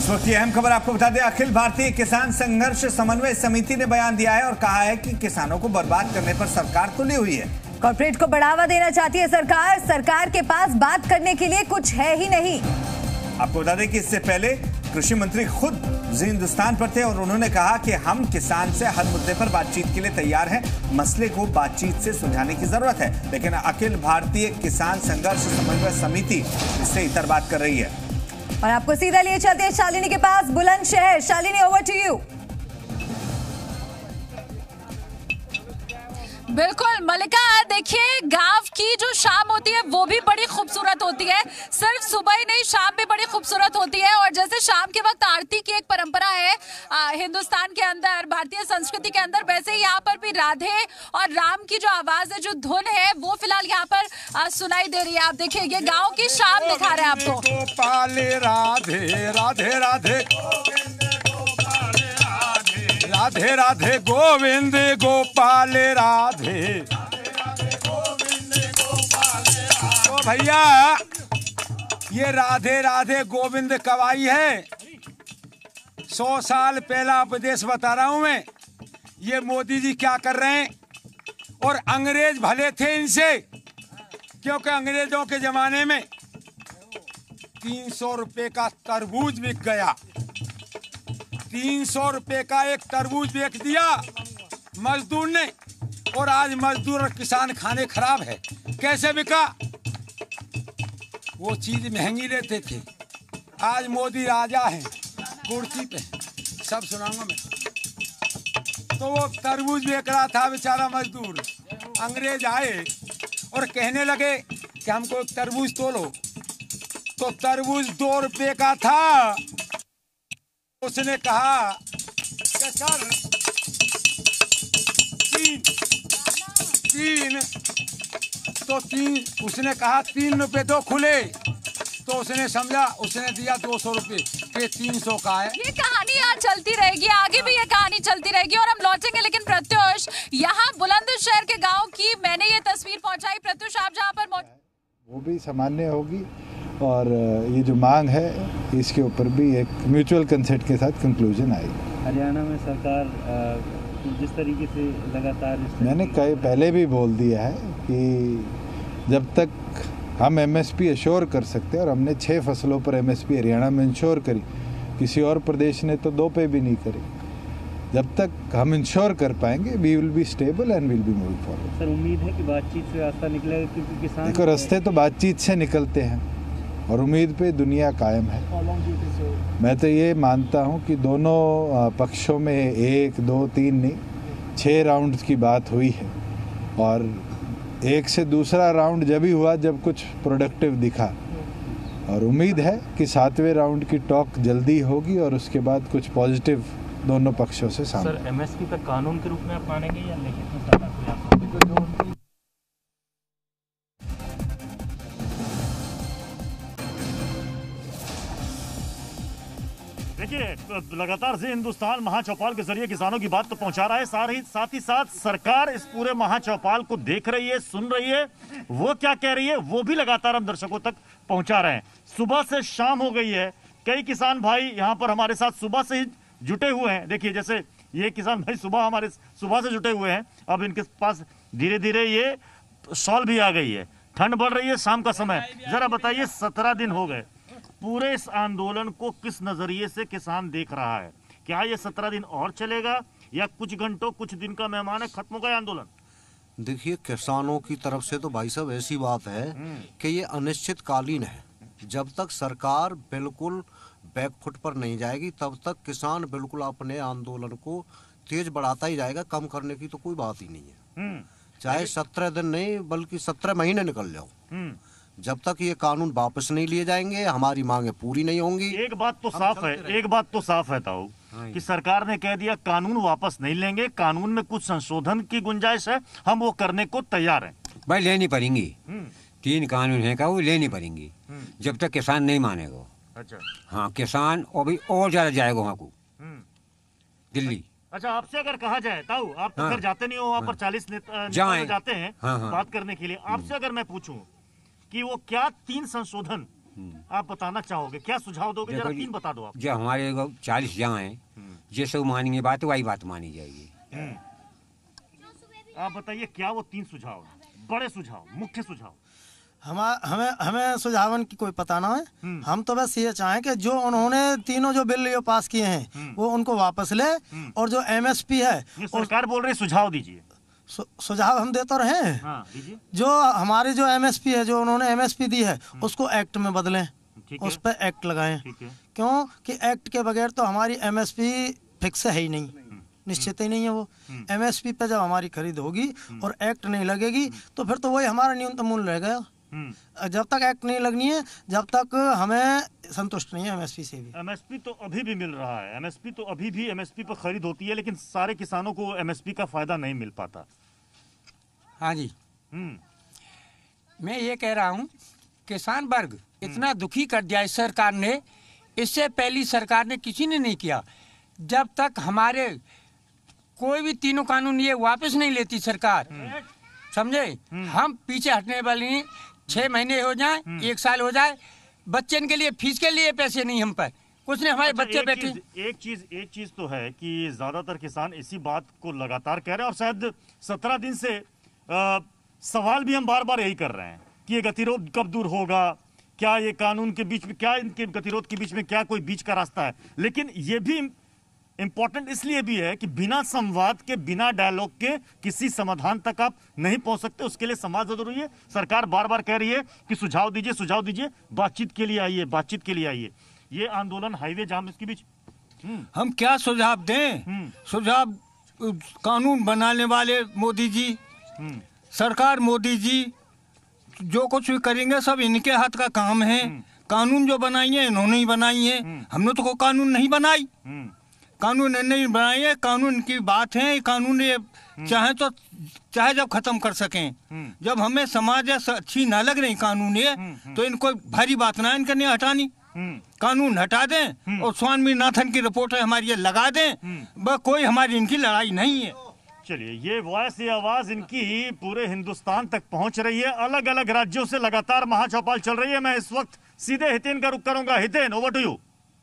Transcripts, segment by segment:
वक्त की अहम खबर आपको बता दें, अखिल भारतीय किसान संघर्ष समन्वय समिति ने बयान दिया है और कहा है कि किसानों को बर्बाद करने पर सरकार तुली हुई है। कॉर्पोरेट को बढ़ावा देना चाहती है सरकार के पास बात करने के लिए कुछ है ही नहीं। आपको बता दें कि इससे पहले कृषि मंत्री खुद जी हिंदुस्तान पर थे और उन्होंने कहा कि हम किसान से हर मुद्दे पर बातचीत के लिए तैयार हैं, मसले को बातचीत से सुलझाने की जरूरत है। लेकिन अखिल भारतीय किसान संघर्ष समन्वय समिति इससे इतर बात कर रही है। और आपको सीधा लिए चलते हैं शालिनी के पास, Bulandshahr. Shalini, over to you. बिल्कुल मलिका, देखिए गांव की जो शाम होती है वो भी बड़ी खूबसूरत होती है। सिर्फ सुबह ही नहीं, शाम भी बड़ी खूबसूरत होती है। और जैसे शाम के वक्त आरती की एक परंपरा है हिंदुस्तान के अंदर, भारतीय संस्कृति के अंदर, वैसे ही यहाँ पर भी राधे और राम की जो आवाज है, जो धुन है, वो फिलहाल यहाँ पर सुनाई दे रही है। आप देखिए, ये गाँव की शाम दिखा रहे हैं आपको। गोपाल राधे राधे राधे राधे राधे गोविंद गोपाल राधे। तो भैया ये राधे राधे गोविंद कवाई है। 100 साल पहला उपदेश बता रहा हूं मैं। ये मोदी जी क्या कर रहे हैं, और अंग्रेज भले थे इनसे, क्योंकि अंग्रेजों के जमाने में 300 रुपए का तरबूज बिक गया। 300 रुपए का एक तरबूज बेच दिया मजदूर ने, और आज मजदूर और किसान खाने खराब है। कैसे बिका? वो चीज महंगी लेते थे। आज मोदी राजा है कुर्सी पे, सब सुनाऊंगा मैं। तो वो तरबूज बेच रहा था बेचारा मजदूर। अंग्रेज आए और कहने लगे कि हमको एक तरबूज तोलो। तो तरबूज 2 रुपए का था। उसने कहा कि सर तीन, उसने कहा 3 रुपए तो खुले। तो उसने समझा, उसने दिया 200 रुपए के 300 का है। ये कहानी यहाँ चलती रहेगी, आगे भी ये कहानी चलती रहेगी और हम लौटेंगे। लेकिन प्रत्युष, यहाँ बुलंदशहर के गांव की मैंने ये तस्वीर पहुंचाई। प्रत्युष, आप जहाँ पर वो भी सामान्य होगी, और ये जो मांग है इसके ऊपर भी एक म्यूचुअल कंसेंट के साथ कंक्लूजन आएगी। हरियाणा में सरकार जिस तरीके से लगातार मैंने पहले भी बोल दिया है कि जब तक हम एमएसपी अश्योर कर सकते हैं, और हमने 6 फसलों पर एमएसपी हरियाणा में इंश्योर करी, किसी और प्रदेश ने तो 2 पे भी नहीं करी। जब तक हम इंश्योर कर पाएंगे, we will be stable and will be moving forward. Sir, उम्मीद है कि बातचीत से रास्ता निकलेगा, क्योंकि किसान देखो रास्ते तो बातचीत से निकलते हैं और उम्मीद पे दुनिया कायम है। मैं तो ये मानता हूँ कि दोनों पक्षों में 1, 2, 3 नहीं, 6 राउंड की बात हुई है। और एक से दूसरा राउंड जब ही हुआ जब कुछ प्रोडक्टिव दिखा, और उम्मीद है कि 7वें राउंड की टॉक जल्दी होगी और उसके बाद कुछ पॉजिटिव दोनों पक्षों से सामने। सर, एमएसपी पर कानून के रूप में आप मानेंगे या लिखित में सरकार? देखिए, लगातार जी हिंदुस्तान महाचौपाल के जरिए किसानों की बात तो पहुंचा रहा है, साथ ही साथ सरकार इस पूरे महाचौपाल को देख रही है, सुन रही है। वो क्या कह रही है वो भी लगातार हम दर्शकों तक पहुंचा रहे हैं। सुबह से शाम हो गई है, कई किसान भाई यहाँ पर हमारे साथ सुबह से ही जुटे हुए हैं। देखिए, जैसे ये किसान भाई सुबह से जुटे हुए हैं। अब इनके पास धीरे धीरे ये शॉल भी आ गई है, ठंड बढ़ रही है, शाम का समय। जरा बताइए, 17 दिन हो गए, पूरे इस आंदोलन को किस नजरिए से किसान देख रहा है? क्या ये 17 दिन और चलेगा या कुछ घंटों, कुछ दिन का मेहमान है, खत्म हो गया आंदोलन? देखिए, किसानों की तरफ से तो भाई साहब ऐसी बात है कि ये अनिश्चितकालीन है। जब तक सरकार बिल्कुल बैकफुट पर नहीं जाएगी, तब तक किसान बिल्कुल अपने आंदोलन को तेज बढ़ाता ही जाएगा। कम करने की तो कोई बात ही नहीं है। चाहे 17 दिन नहीं, बल्कि 17 महीने निकल जाओ, जब तक ये कानून वापस नहीं लिए जाएंगे, हमारी मांगे पूरी नहीं होंगी। एक बात तो साफ है ताऊ, कि सरकार ने कह दिया कानून वापस नहीं लेंगे, कानून में कुछ संशोधन की गुंजाइश है, हम वो करने को तैयार हैं। भाई लेनी पड़ेंगी, 3 कानून है का वो लेनी पड़ेंगी, जब तक किसान नहीं मानेगा। अच्छा, हाँ, किसान और ज्यादा जाएगा वहाँ को, दिल्ली। अच्छा, आपसे अगर कहा जाए ताऊ, आप तो फिर जाते नहीं हो वहाँ पर, 40 नेता जाते हैं बात करने के लिए। आपसे अगर मैं पूछूं कि वो क्या 3 संशोधन आप बताना चाहोगे, क्या सुझाव दोगे, जरा तीन बता दो आप। जो हमारे 40 जहाँ हैं, जैसे वो मानेंगे बात वही बात मानी जाएगी। आप बताइए क्या वो 3 सुझाव, बड़े सुझाव, मुख्य सुझाव। हमें सुझावन की कोई पता ना है। हम तो बस ये चाहें कि जो उन्होंने तीनों जो बिल ये पास किए हैं वो उनको वापस ले, और जो MSP है, सरकार बोल रही सुझाव दीजिए। सुझाव हम दे तो रहे हैं। हाँ, जो हमारी जो MSP है, जो उन्होंने MSP दी है, उसको एक्ट में बदलें, उस पर एक्ट लगाएं। क्यों कि एक्ट के बगैर तो हमारी MSP फिक्स है ही नहीं, निश्चित ही नहीं है वो। MSP पे जब हमारी खरीद होगी और एक्ट नहीं लगेगी तो फिर तो वही हमारा न्यूनतम मूल्य रह गया। जब तक एक्ट नहीं लगनी है, जब तक हमें संतुष्ट नहीं है MSP से भी। MSP तो अभी भी मिल रहा है, MSP तो अभी भी MSP पर खरीद होती है, लेकिन सारे किसानों को MSP का फायदा नहीं मिल पाता। हाँ जी, मैं ये कह रहा हूँ, किसान वर्ग इतना दुखी कर दिया इस सरकार ने, इससे पहली सरकार ने किसी ने नहीं किया। जब तक हमारे कोई भी तीनों कानून ये वापस नहीं लेती सरकार, समझे, हम पीछे हटने वाले नहीं। 6 महीने हो जाए, 1 साल हो जाए, बच्चे के लिए फीस के लिए पैसे नहीं हम पर, कुछ नहीं, हमारे बच्चे बैठे। एक चीज तो है कि ज्यादातर किसान इसी बात को लगातार कह रहे हैं, और शायद 17 दिन से सवाल भी हम बार बार यही कर रहे हैं कि ये गतिरोध कब दूर होगा, क्या ये कानून के बीच में, क्या इनके गतिरोध के बीच में क्या कोई बीच का रास्ता है। लेकिन ये भी इंपॉर्टेंट इसलिए भी है कि बिना संवाद के, बिना डायलॉग के किसी समाधान तक आप नहीं पहुंच सकते। उसके लिए संवाद जरूरी है। सरकार बार बार कह रही है कि सुझाव दीजिए, सुझाव दीजिए, बातचीत के लिए आइए, बातचीत के लिए आइए। ये आंदोलन, हाईवे जाम, इसके बीच हम क्या सुझाव दें? सुझाव कानून बनाने वाले मोदी जी, सरकार मोदी जी जो कुछ भी करेंगे सब इनके हाथ का काम है। कानून जो बनाई है इन्होंने ही बनाई है, हमने तो कोई कानून नहीं बनाई, कानून नहीं बनाई है। कानून की बात है, कानून ये चाहे जब खत्म कर सकें। जब हमें समाज अच्छी ना लग रही कानून ये, तो इनको भारी बात ना इनके नहीं हटानी, कानून हटा दें और स्वामीनाथन की रिपोर्ट है हमारी ये लगा दें, बस कोई हमारी इनकी लड़ाई नहीं है। चलिए, ये वॉइस, ये आवाज इनकी पूरे हिंदुस्तान तक पहुंच रही है। अलग अलग राज्यों से लगातार महाचौपाल चल रही है। मैं इस वक्त सीधे हितेन का रुख करूंगा। Hiten, over to you.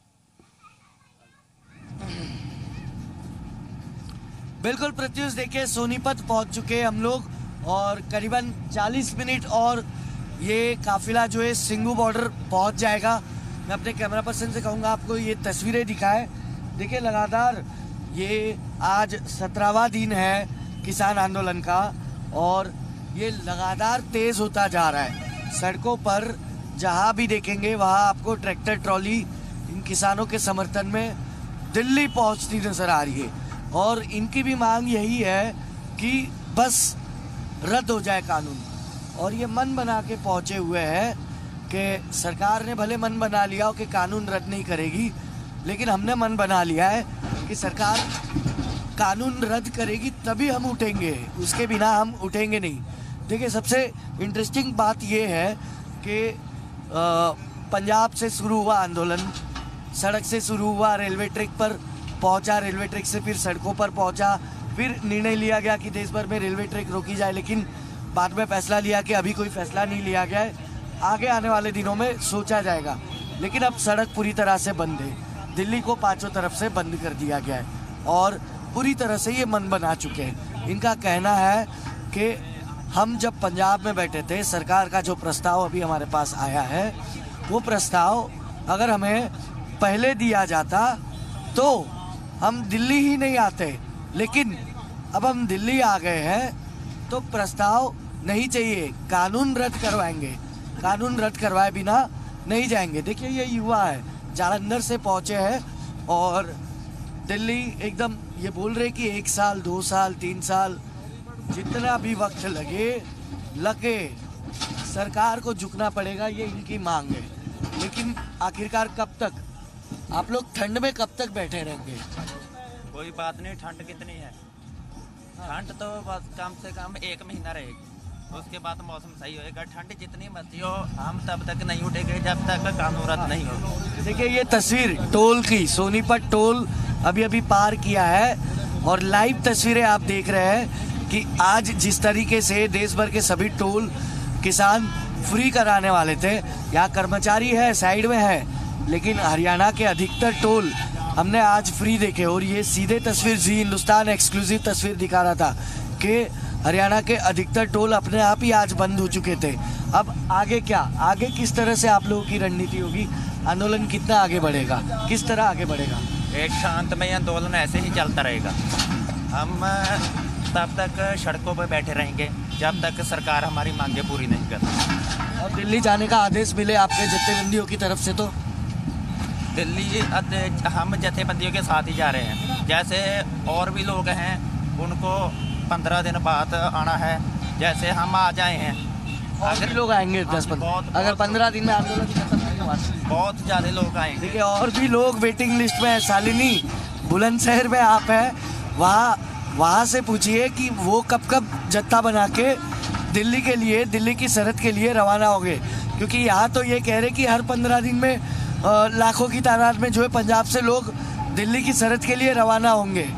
बिल्कुल प्रत्युष, देखिए सोनीपत पहुंच चुके हम लोग और करीबन 40 मिनट और ये काफिला जो है सिंगू बॉर्डर पहुंच जाएगा। मैं अपने कैमरा पर्सन से कहूँगा आपको ये तस्वीरें दिखाएं। देखिए लगातार ये आज 17वां दिन है किसान आंदोलन का और ये लगातार तेज होता जा रहा है। सड़कों पर जहाँ भी देखेंगे वहाँ आपको ट्रैक्टर ट्रॉली इन किसानों के समर्थन में दिल्ली पहुँचती नजर आ रही है और इनकी भी मांग यही है कि बस रद्द हो जाए कानून। और ये मन बना के पहुँचे हुए हैं कि सरकार ने भले मन बना लिया हो कि कानून रद्द नहीं करेगी, लेकिन हमने मन बना लिया है कि सरकार कानून रद्द करेगी तभी हम उठेंगे, उसके बिना हम उठेंगे नहीं। देखिए सबसे इंटरेस्टिंग बात यह है कि पंजाब से शुरू हुआ आंदोलन, सड़क से शुरू हुआ, रेलवे ट्रैक पर पहुंचा, रेलवे ट्रैक से फिर सड़कों पर पहुंचा, फिर निर्णय लिया गया कि देश भर में रेलवे ट्रैक रोकी जाए, लेकिन बाद में फैसला लिया कि अभी कोई फैसला नहीं लिया गया है, आगे आने वाले दिनों में सोचा जाएगा। लेकिन अब सड़क पूरी तरह से बंद है, दिल्ली को 5 तरफ से बंद कर दिया गया है और पूरी तरह से ये मन बना चुके हैं। इनका कहना है कि हम जब पंजाब में बैठे थे, सरकार का जो प्रस्ताव अभी हमारे पास आया है, वो प्रस्ताव अगर हमें पहले दिया जाता तो हम दिल्ली ही नहीं आते, लेकिन अब हम दिल्ली आ गए हैं तो प्रस्ताव नहीं चाहिए, कानून रद्द करवाएंगे, कानून रद्द करवाए बिना नहीं जाएंगे। देखिए ये युवा है, जालंधर से पहुंचे हैं और दिल्ली एकदम ये बोल रहे कि 1 साल 2 साल 3 साल जितना भी वक्त लगे सरकार को झुकना पड़ेगा, ये इनकी मांग है। लेकिन आखिरकार कब तक? आप लोग ठंड में कब तक बैठे रहेंगे? कोई बात नहीं, ठंड कितनी है, ठंड तो बस कम से कम 1 महीना रहेगी, उसके बाद मौसम सही होएगा। ठंड जितनी मर्जी हो, हम तब तक नहीं उठेंगे जब तक कानून रद्द नहीं हो। देखिए ये तस्वीर टोल की, सोनीपत टोल अभी अभी पार किया है और लाइव तस्वीरें आप देख रहे हैं कि आज जिस तरीके से देश भर के सभी टोल किसान फ्री कराने वाले थे। यहाँ कर्मचारी है, साइड में है, लेकिन हरियाणा के अधिकतर टोल हमने आज फ्री देखे। और ये सीधे तस्वीर जी हिंदुस्तान एक्सक्लूसिव तस्वीर दिखा रहा था कि हरियाणा के अधिकतर टोल अपने आप ही आज बंद हो चुके थे। अब आगे क्या, आगे किस तरह से आप लोगों की रणनीति होगी? आंदोलन कितना आगे बढ़ेगा, किस तरह आगे बढ़ेगा? एक शांतमय आंदोलन ऐसे ही चलता रहेगा। हम तब तक सड़कों पर बैठे रहेंगे जब तक सरकार हमारी मांगे पूरी नहीं करती। और दिल्ली जाने का आदेश मिले आपके जत्थेबंदियों की तरफ से? तो दिल्ली हम जत्थेबंदियों के साथ ही जा रहे हैं। जैसे और भी लोग हैं उनको 15 दिन बाद आना है, जैसे हम आ जाए हैं। अगर लोग आएंगे 10-15, अगर 15 दिन में आंदोलन खत्म नहीं, बहुत ज़्यादा लोग आएंगे। देखिए और भी लोग वेटिंग लिस्ट में है। शालिनी, बुलंदशहर में आप है, वहाँ से पूछिए कि वो कब जत्था बना के दिल्ली के लिए, दिल्ली की सरहद के लिए रवाना होंगे। क्योंकि यहाँ तो ये कह रहे कि हर 15 दिन में लाखों की तादाद में जो है पंजाब से लोग दिल्ली की सरहद के लिए रवाना होंगे।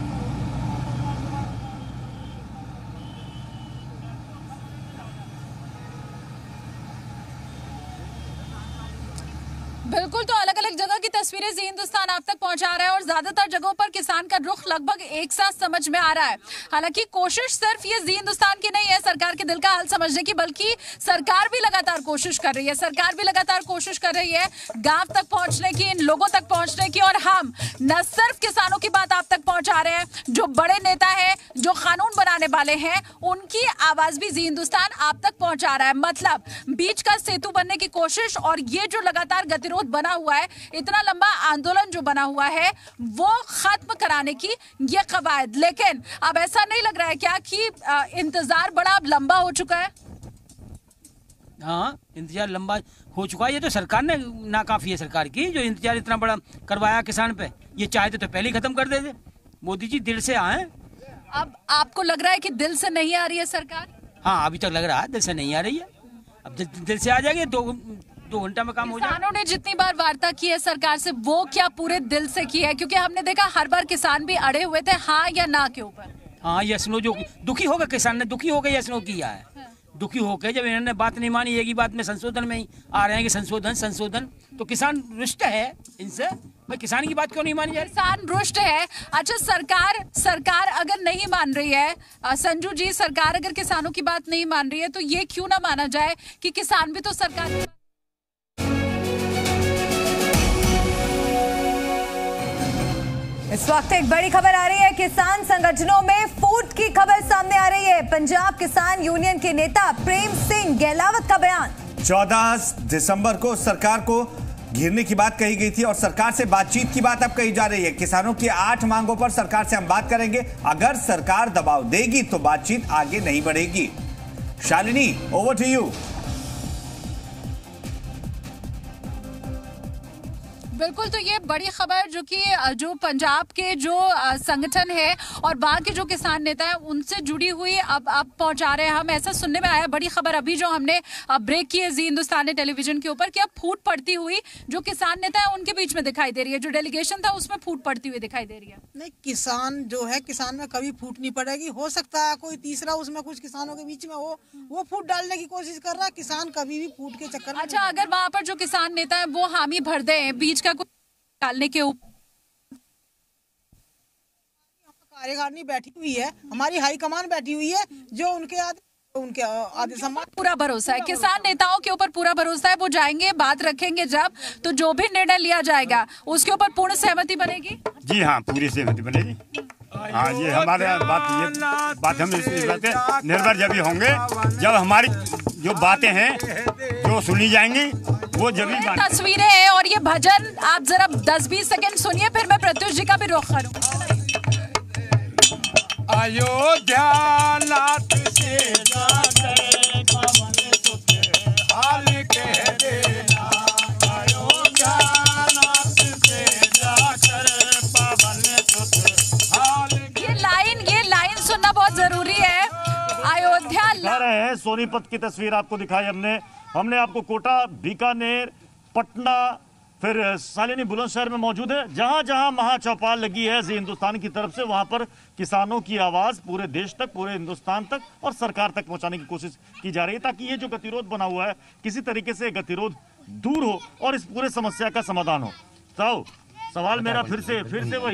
बिल्कुल, तो अलग अलग जगह की तस्वीरें जी हिंदुस्तान आप तक पहुंचा रहा है और ज्यादातर जगहों पर किसान का रुख लगभग एक साथ समझ में आ रहा है। हालांकि कोशिश सिर्फ ये जी हिंदुस्तान की नहीं है सरकार के दिल का हाल समझने की, बल्कि सरकार भी लगातार कोशिश कर रही है। सरकार भी लगातार कोशिश कर रही है गांव तक पहुंचने की, इन लोगों तक पहुंचने की। और हम न सिर्फ किसानों की बात आप तक पहुंचा रहे हैं, जो बड़े नेता है, जो कानून बनाने वाले हैं, उनकी आवाज भी जी हिंदुस्तान आप तक पहुंचा रहा है। मतलब बीच का सेतु बनने की कोशिश और ये जो लगातार गतिरोध बना हुआ है, इतना लंबा आंदोलन जो बना हुआ है, वो खत्म कराने की ये कवायद। लेकिन अब ऐसा नहीं लग रहा है क्या कि इंतजार बड़ा अब लंबा हो चुका है? हाँ, इंतजार लंबा हो चुका है। ये तो सरकार ने नाकाफी है, सरकार की जो इंतजार इतना बड़ा करवाया किसान पे। ये चाहते तो पहले ही खत्म कर देते। मोदी जी दिल से आए। अब आपको लग रहा है कि दिल से नहीं आ रही है सरकार? हाँ, अभी तक लग रहा है दिल से नहीं आ रही है। अब दिल से आ जाएगी, 2 घंटा में काम हो जाएगा। किसानों ने जितनी बार वार्ता की है सरकार से, वो क्या पूरे दिल से की है? क्योंकि हमने देखा हर बार किसान भी अड़े हुए थे हाँ या ना के ऊपर। हाँ, यशनो जो दुखी होगा, किसान ने दुखी होकर यशनो किया है। दुखी होकर जब इन्होंने बात नहीं मानी, एक ही बात में संशोधन में ही आ रहे हैं कि संशोधन, तो किसान रुष्ट है इनसे। भाई किसान की बात क्यों नहीं मानी जा रही? किसान रुष्ट है। अच्छा, सरकार अगर नहीं मान रही है, संजू जी, सरकार अगर किसानों की बात नहीं मान रही है, तो ये क्यों ना माना जाए कि किसान भी तो सरकार। इस वक्त एक बड़ी खबर आ रही है, किसान संगठनों में फूट की खबर सामने आ रही है। पंजाब किसान यूनियन के नेता प्रेम सिंह गहलावत का बयान। 14 दिसंबर को सरकार को घेरने की बात कही गई थी और सरकार से बातचीत की बात अब कही जा रही है। किसानों की 8 मांगों पर सरकार से हम बात करेंगे। अगर सरकार दबाव देगी तो बातचीत आगे नहीं बढ़ेगी। Shalini, over to you. बिल्कुल, तो ये बड़ी खबर जो पंजाब के जो संगठन है और वहाँ के जो किसान नेता है उनसे जुड़ी हुई अब पहुंचा रहे हैं हम। ऐसा सुनने में आया, बड़ी खबर अभी जो हमने ब्रेक की है जी हिंदुस्तान ने टेलीविजन के ऊपर, कि अब फूट पड़ती हुई जो किसान नेता है उनके बीच में दिखाई दे रही है। जो डेलीगेशन था उसमें फूट पड़ती हुई दिखाई दे रही है। नहीं, किसान जो है, किसान में कभी फूट नहीं पड़ेगी। हो सकता है कोई तीसरा उसमें कुछ किसानों के बीच में हो, वो फूट डालने की कोशिश कर रहा है। किसान कभी भी फूट के चक्कर में। अच्छा, अगर वहाँ पर जो किसान नेता है वो हामी भर दे बीच का डालने के ऊपर, कार्यकारिणी बैठी हुई है, हमारी हाईकमान बैठी हुई है, जो उनके आदे सम्मान। पूरा भरोसा है किसान नेताओं के ऊपर, पूरा भरोसा है। वो जाएंगे, बात रखेंगे जब, तो जो भी निर्णय लिया जाएगा उसके ऊपर पूर्ण सहमति बनेगी। जी हाँ, पूरी सहमति बनेगी। हाँ, ये हमारे बात हम निर्भर जब होंगे, जब हमारी जो बातें हैं जो सुनी जाएंगी, वो जब तस्वीरें हैं और ये भजन आप जरा 10-20 सेकंड सुनिए, फिर मैं प्रत्युष जी का भी रुख करूं। अयोध्या नाथ से जाकर पवन सुत हाल कह देना। अयोध्या नाथ से जाकर पवन सुत हाल। ये लाइन सुनना बहुत जरूरी है। अयोध्या रहे हैं, सोनीपत की तस्वीर आपको दिखाई हमने आपको कोटा, बीकानेर, पटना, फिर सालिनी बुलंदशहर में मौजूद है। जहां जहां महाचौपाल लगी है जी हिंदुस्तान की तरफ से, वहां पर किसानों की आवाज पूरे देश तक, पूरे हिंदुस्तान तक और सरकार तक पहुंचाने की कोशिश की जा रही है, ताकि ये जो गतिरोध बना हुआ है किसी तरीके से गतिरोध दूर हो और इस पूरे समस्या का समाधान हो। तो सवाल मेरा फिर से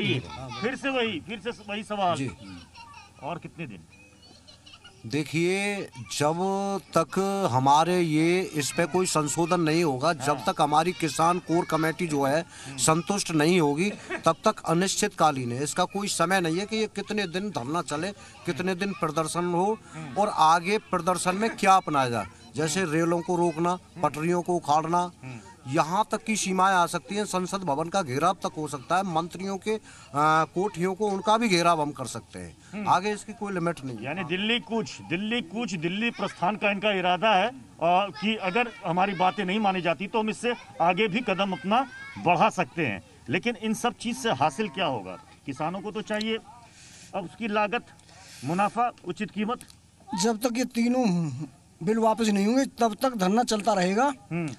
वही सवाल, और कितने दिन? देखिए, जब तक हमारे ये इस पे कोई संशोधन नहीं होगा, जब तक हमारी किसान कोर कमेटी जो है संतुष्ट नहीं होगी, तब तक अनिश्चितकालीन है। इसका कोई समय नहीं है कि ये कितने दिन धरना चले, कितने दिन प्रदर्शन हो और आगे प्रदर्शन में क्या अपनाया जाए। जैसे रेलों को रोकना, पटरियों को उखाड़ना, यहाँ तक की सीमाएं आ सकती हैं। संसद भवन का घेराव तक हो सकता है, मंत्रियों के कोठियों को उनका भी घेराव हम कर सकते हैं। आगे इसकी कोई लिमिट नहीं। यानी दिल्ली प्रस्थान का इनका इरादा है कि अगर हमारी बातें नहीं मानी जाती तो हम इससे आगे भी कदम अपना बढ़ा सकते हैं। लेकिन इन सब चीज से हासिल क्या होगा? किसानों को तो चाहिए अब उसकी लागत, मुनाफा, उचित कीमत। जब तक ये तीनों बिल वापस नहीं होंगे तब तक धरना चलता रहेगा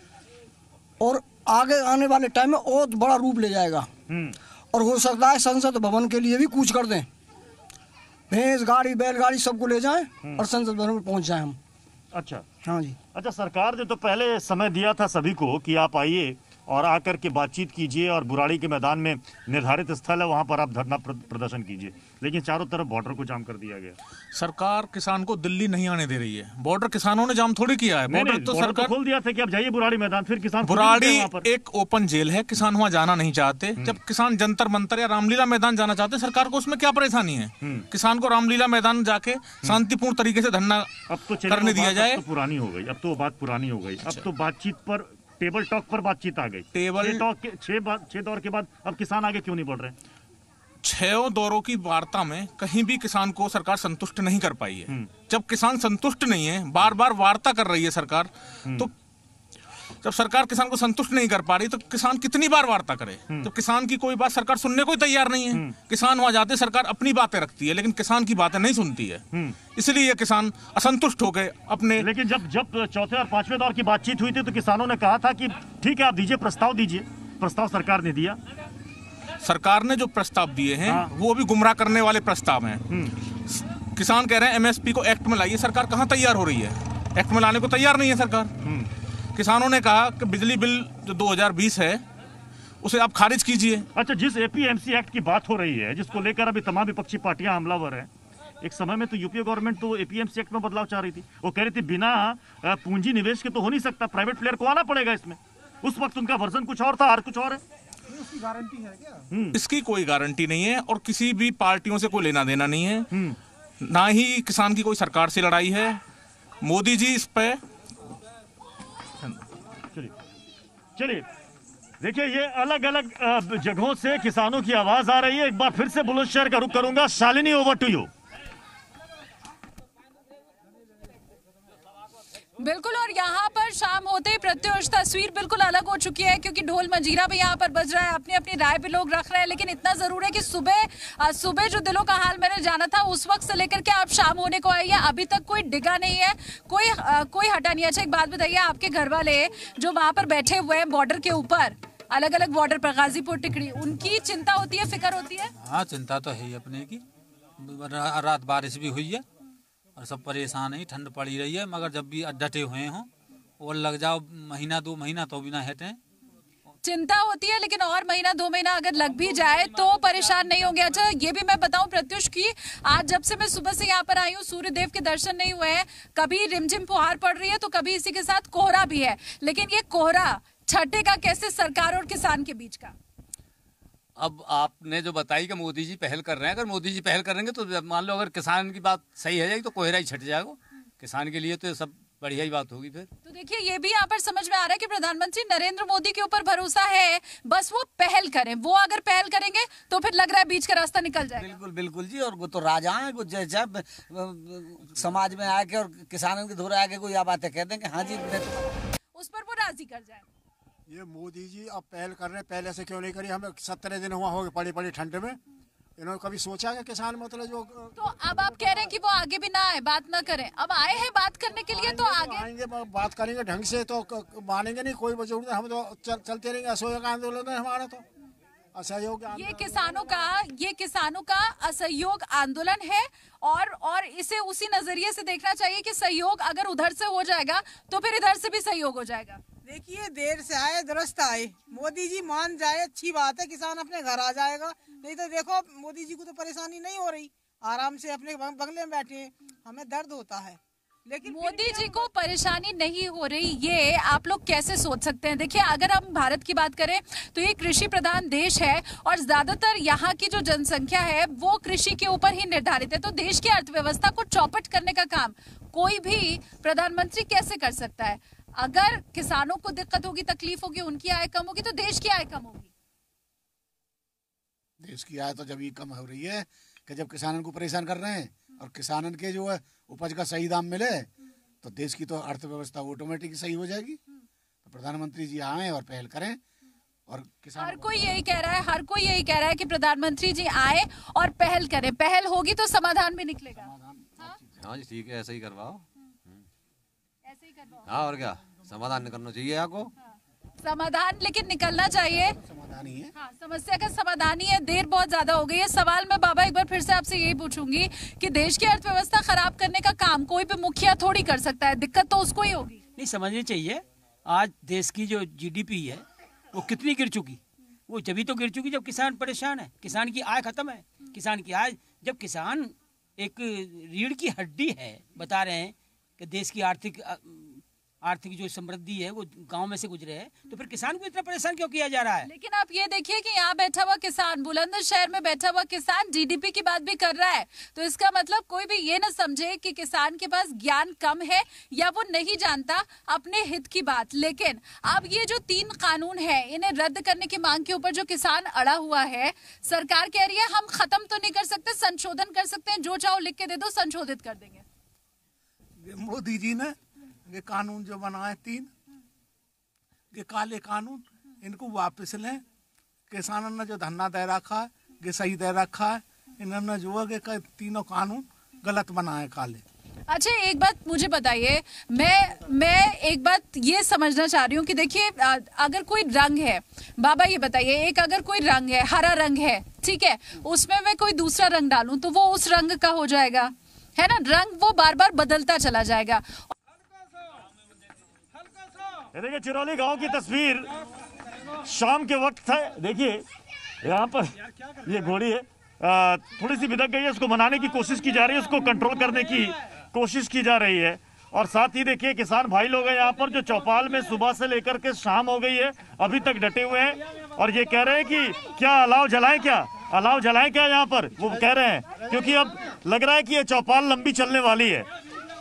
और आगे आने वाले टाइम में और बड़ा रूप ले जाएगा। और हो सकता है संसद भवन के लिए भी कूच कर दें, भैंस गाड़ी, बैलगाड़ी सबको ले जाएं और संसद भवन में पहुंच जाएं हम। अच्छा, हाँ जी। अच्छा, सरकार ने तो पहले समय दिया था सभी को कि आप आइए और आकर के बातचीत कीजिए और बुराड़ी के मैदान में निर्धारित स्थल है, वहां पर आप धरना प्रदर्शन कीजिए, लेकिन चारों तरफ बॉर्डर को जाम कर दिया गया। सरकार किसान को दिल्ली नहीं आने दे रही है। बॉर्डर किसानों ने जाम थोड़ी किया है, बॉर्डर तो सरकार खोल दिया था कि आप जाइए बुराड़ी मैदान। फिर किसान, बुराड़ी एक ओपन जेल है, किसान वहाँ जाना नहीं चाहते। जब किसान जंतर मंतर या रामलीला मैदान जाना चाहते, सरकार को उसमें क्या परेशानी है? किसान को रामलीला मैदान जाके शांतिपूर्ण तरीके से धरना अब तो करने दिया जाए। अब तो पुरानी हो गई, अब तो बात पुरानी हो गई। अब तो बातचीत पर, टेबल टॉक पर बातचीत आ गई। टेबल टॉक के 6 दौर के बाद अब किसान आगे क्यों नहीं बढ़ रहे? 6 दौरों की वार्ता में कहीं भी किसान को सरकार संतुष्ट नहीं कर पाई है। जब किसान संतुष्ट नहीं है, बार बार वार्ता कर रही है सरकार, तो जब सरकार किसान को संतुष्ट नहीं कर पा रही तो किसान कितनी बार वार्ता करे? तो किसान की कोई बात सरकार सुनने को ही तैयार नहीं है। किसान वहां जाते, सरकार अपनी बातें रखती है लेकिन किसान की बातें नहीं सुनती है, इसलिए किसान असंतुष्ट हो गए अपने। लेकिन जब चौथे और 5वें दौर की बातचीत हुई थी तो किसानों ने कहा था कि ठीक है आप दीजिए, प्रस्ताव दीजिए। प्रस्ताव सरकार ने दिया। सरकार ने जो प्रस्ताव दिए हैं वो भी गुमराह करने वाले प्रस्ताव हैं। किसान कह रहे हैं एमएसपी को एक्ट में लाइए, सरकार कहाँ तैयार हो रही है? एक्ट में लाने को तैयार नहीं है सरकार। किसानों ने कहा कि बिजली बिल जो 2020 है उसे आप खारिज कीजिए। अच्छा, जिस एपीएमसी एक्ट की बात हो रही है, जिसको लेकर अभी तमाम विपक्षी पार्टियां हमलावर हैं, एक समय में तो यूपीए गवर्नमेंट तो एपीएमसी एक्ट में बदलाव चाह रही थी। वो कह रही थी बिना पूंजी निवेश के तो हो नहीं सकता, प्राइवेट प्लेयर को आना पड़ेगा इसमें। उस वक्त उनका वर्जन कुछ और था, आज कुछ और है। इसकी गारंटी है क्या? इसकी कोई गारंटी नहीं है और किसी भी पार्टियों से कोई लेना देना नहीं है, ना ही किसान की कोई सरकार से लड़ाई है। मोदी जी इस पे चलिए देखिए, ये अलग अलग जगहों से किसानों की आवाज आ रही है। एक बार फिर से बुलंदशहर का रुख करूंगा। Shalini, over to you. बिल्कुल, और यहाँ पर शाम होते ही प्रत्युष तस्वीर बिल्कुल अलग हो चुकी है, क्योंकि ढोल मंजीरा भी यहाँ पर बज रहा है, अपनी अपनी राय भी लोग रख रहे हैं। लेकिन इतना जरूर है कि सुबह जो दिलों का हाल मैंने जाना था उस वक्त से लेकर के आप शाम होने को आई है, अभी तक कोई डिगा नहीं है, कोई हटा नहीं। अच्छा, एक बात बताइए, आपके घर वाले जो वहाँ पर बैठे हुए हैं बॉर्डर के ऊपर, अलग अलग बॉर्डर पर, गाजीपुर, टिकरी, उनकी चिंता होती है, फिक्र होती है? हाँ, चिंता तो है ही अपने की। रात बारिश भी हुई है और सब परेशान है, ठंड पड़ी रही है, मगर जब भी डटे हुए हों और लग जाओ महीना 2 महीना तो भी ना हटें। चिंता होती है, लेकिन और महीना 2 महीना अगर लग भी जाए तो परेशान नहीं होंगे। अच्छा, ये भी मैं बताऊं प्रत्युष की, आज जब से मैं सुबह से यहाँ पर आई हूँ, सूर्य देव के दर्शन नहीं हुए हैं। कभी रिमझिम फुहार पड़ रही है तो कभी इसी के साथ कोहरा भी है, लेकिन ये कोहरा छटेगा कैसे सरकार और किसान के बीच का? अब आपने जो बताई कि मोदी जी पहल कर रहे हैं, अगर मोदी जी पहल करेंगे तो मान लो अगर किसान की बात सही है तो कोहरा ही छट जाएगा किसान के लिए, तो सब बढ़िया ही बात होगी फिर। तो देखिए, ये भी यहाँ पर समझ में आ रहा है कि प्रधानमंत्री नरेंद्र मोदी के ऊपर भरोसा है, बस वो पहल करें। वो अगर पहल करेंगे तो फिर लग रहा है बीच का रास्ता निकल जाएगा। बिल्कुल बिल्कुल जी, और वो तो राजा है, जब समाज में आके और किसानों के धोरे आके कोई बातें कह देंगे, हाँ जी, उस पर वो राजी कर जाए। ये मोदी जी अब पहल कर रहे हैं, पहले से क्यों नहीं करी? हमें 17 दिन हुआ हो गए पड़ी ठंड में, इन्होंने कभी सोचा कि किसान मतलब जो तो अब आप कह रहे हैं कि वो आगे भी ना आए, बात ना करें। अब आए हैं बात करने के लिए, तो आगे आएंगे, बात करेंगे ढंग से तो मानेंगे नहीं, कोई जरूरत, हम तो चलते रहेंगे। असहयोग आंदोलन है हमारा, तो असहयोग ये किसानों का असहयोग आंदोलन है। और इसे उसी नजरिए से देखना चाहिए कि सहयोग अगर उधर से हो जाएगा तो फिर इधर से भी सहयोग हो जाएगा। देखिए, देर से आए दुरुस्त आए। मोदी जी मान जाए अच्छी बात है, किसान अपने घर आ जाएगा। नहीं तो देखो, मोदी जी को तो परेशानी नहीं हो रही, आराम से अपने बंगले में बैठे हैं। हमें दर्द होता है, लेकिन मोदी जी को परेशानी नहीं हो रही, ये आप लोग कैसे सोच सकते हैं? देखिए, अगर हम भारत की बात करें तो ये कृषि प्रधान देश है और ज्यादातर यहाँ की जो जनसंख्या है वो कृषि के ऊपर ही निर्धारित है। तो देश की अर्थव्यवस्था को चौपट करने का काम कोई भी प्रधानमंत्री कैसे कर सकता है? अगर किसानों को दिक्कत होगी, तकलीफ होगी, उनकी आय कम होगी तो देश की आय कम होगी। देश की आय तो जब ये कम हो रही है कि जब किसानों को परेशान कर रहे हैं और किसानों के जो है उपज का सही दाम मिले तो देश की तो अर्थव्यवस्था ऑटोमेटिक सही हो जाएगी। तो प्रधानमंत्री जी आए और पहल करें और किसान हर कोई यही कह रहा है कि प्रधानमंत्री जी आए और पहल करें। पहल होगी तो समाधान भी निकलेगा। हाँ जी, ठीक है, ऐसे ही करवाओ। हाँ, और क्या, समाधान करना चाहिए आपको। समाधान लेकिन निकलना चाहिए। समाधान ही है। हाँ, समस्या का समाधान ही है। देर बहुत ज्यादा हो गई है। सवाल मैं बाबा एक बार फिर से आपसे यही पूछूंगी कि देश की अर्थव्यवस्था खराब करने का काम कोई भी मुखिया थोड़ी कर सकता है, दिक्कत तो उसको ही होगी। नहीं, समझनी चाहिए आज देश की जो GDP है वो कितनी गिर चुकी। वो जब तो गिर चुकी जब किसान परेशान है, किसान की आय खत्म है। किसान की आय, जब किसान एक रीढ़ की हड्डी है, बता रहे हैं कि देश की आर्थिक जो समृद्धि है वो गांव में से गुजरे है, तो फिर किसान को इतना परेशान क्यों किया जा रहा है? लेकिन आप ये देखिए कि यहाँ बैठा हुआ किसान, बुलंदशहर में बैठा हुआ किसान GDP की बात भी कर रहा है। तो इसका मतलब कोई भी ये न समझे कि किसान के पास ज्ञान कम है या वो नहीं जानता अपने हित की बात। लेकिन अब ये जो 3 कानून है, इन्हें रद्द करने की मांग के ऊपर जो किसान अड़ा हुआ है, सरकार कह रही है हम खत्म तो नहीं कर सकते, संशोधन कर सकते हैं, जो चाहो लिख के दे दो, संशोधित कर देंगे। मोदी जी ने ये कानून जो बनाए 3 ये काले कानून, इनको वापस लें। किसानों ने जो धरना दे रखा है ये सही दे रखा है, इन्होंने जो है कि तीनों कानून गलत बनाए काले। अच्छा, एक बात मुझे बताइए, मैं एक बात ये समझना चाह रही हूँ कि देखिए, अगर कोई रंग है, बाबा ये बताइए, एक अगर कोई रंग है, हरा रंग है, ठीक है, उसमें मैं कोई दूसरा रंग डालूं तो वो उस रंग का हो जाएगा, है ना? रंग वो बार बार बदलता चला जाएगा। देखिए, चिरौली गांव की तस्वीर शाम के वक्त है। देखिए, यहाँ पर ये घोड़ी है, थोड़ी सी बिदक गई है, उसको मनाने की कोशिश की जा रही है, उसको कंट्रोल करने की कोशिश की जा रही है। और साथ ही देखिए, किसान भाई लोग हैं यहाँ पर जो चौपाल में सुबह से लेकर के शाम हो गई है अभी तक डटे हुए हैं और ये कह रहे हैं कि क्या अलाव जलाएं, क्या यहाँ पर, वो कह रहे हैं, क्योंकि अब लग रहा है कि ये चौपाल लंबी चलने वाली है।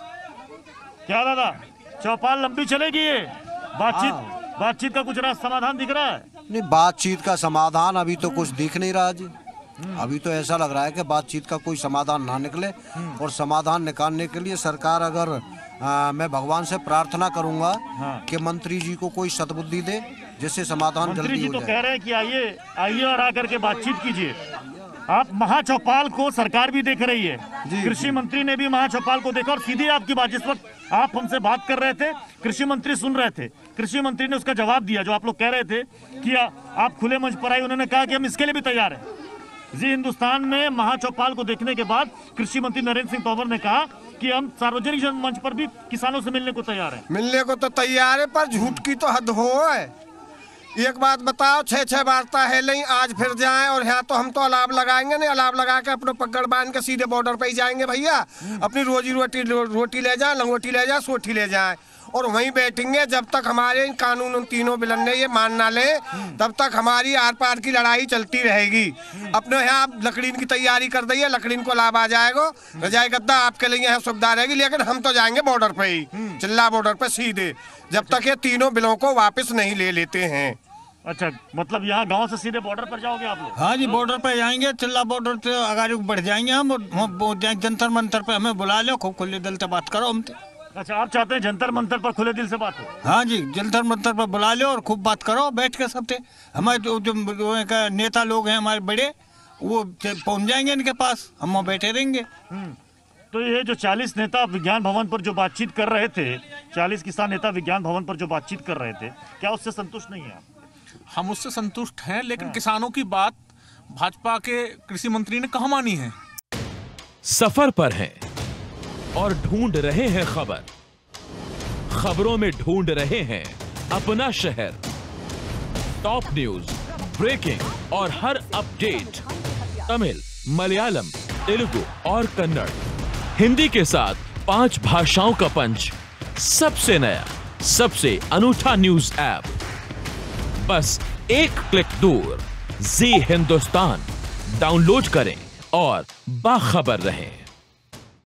क्या दादा, चौपाल लंबी चलेगी? ये बातचीत का कुछ समाधान दिख रहा है? नहीं, बातचीत का समाधान अभी तो कुछ दिख नहीं रहा जी। अभी तो ऐसा लग रहा है कि बातचीत का कोई समाधान ना निकले। और समाधान निकालने के लिए सरकार अगर मैं भगवान से प्रार्थना करूंगा कि मंत्री जी को कोई सद्बुद्धि दे जिससे समाधान जल्दी हो जाए। मंत्री जी तो कह रहे हैं कि आइए और आकर के बातचीत कीजिए। आप महाचौपाल को सरकार भी देख रही है, कृषि मंत्री ने भी महाचौपाल को देखा और सीधी आपकी बात, जिस वक्त आप हमसे बात कर रहे थे कृषि मंत्री सुन रहे थे, कृषि मंत्री ने उसका जवाब दिया जो आप लोग कह रहे थे कि आप खुले मंच पर आए। उन्होंने कहा कि हम इसके लिए भी तैयार हैं। जी हिंदुस्तान में महाचौपाल को देखने के बाद कृषि मंत्री नरेंद्र सिंह तोमर ने कहा कि हम सार्वजनिक मंच पर भी किसानों से मिलने को तैयार हैं। मिलने को तो तैयार है, पर झूठ की तो हद हो है। एक बात बताओ, 6 वार्ता है नहीं, आज फिर जाएं और यहाँ तो हम तो अलाव लगाएंगे नहीं, अलाव लगा के अपने पकड़ बांध के सीधे बॉर्डर पे ही जाएंगे भैया। अपनी रोजी रोटी ले जाए, लंगोटी ले जाए, सोटी ले जाए और वहीं बैठेंगे जब तक हमारे इन कानून उन तीनों बिलन ने ये मान ना ले, तब तक हमारी आर पार की लड़ाई चलती रहेगी। अपने यहाँ लकड़ी की तैयारी कर दी है, लकड़ी को लाभ आ जाएगा, रजाई गद्दा आपके लिए यहाँ सुविधा रहेगी, लेकिन हम तो जाएंगे बॉर्डर पे ही, चिल्ला बॉर्डर पे सीधे, जब तक ये तीनों बिलों को वापस नहीं ले लेते हैं। अच्छा, मतलब यहाँ गांव से सीधे बॉर्डर पर जाओगे आप लोग? हाँ जी, बॉर्डर पर जाएंगे, चिल्ला बॉर्डर से आगे बढ़ जाएंगे हम जंतर मंतर पे हमें बुला लो, खूब खुले दिल से बात करो हमसे। अच्छा, आप चाहते हैं जंतर मंतर पर खुले दिल से बात हो? हाँ जी, जंतर मंतर पर बुला लो और खूब बात करो बैठ के सबसे। हमारे जो नेता लोग हैं हमारे बड़े, वो पहुंच जाएंगे इनके पास, हम वहाँ बैठे रहेंगे। तो ये जो 40 नेता विज्ञान भवन पर जो बातचीत कर रहे थे, 40 किसान नेता विज्ञान भवन पर जो बातचीत कर रहे थे, क्या उससे संतुष्ट नहीं है आप? हम उससे संतुष्ट हैं, लेकिन किसानों की बात भाजपा के कृषि मंत्री ने कहाँ मानी है। सफर पर हैं और ढूंढ रहे हैं खबर, खबरों में ढूंढ रहे हैं अपना शहर। टॉप न्यूज, ब्रेकिंग और हर अपडेट तमिल, मलयालम, तेलुगु और कन्नड़, हिंदी के साथ 5 भाषाओं का पंच, सबसे नया, सबसे अनूठा न्यूज ऐप, बस एक क्लिक दूर। जी हिंदुस्तान डाउनलोड करें और बाखबर रहें।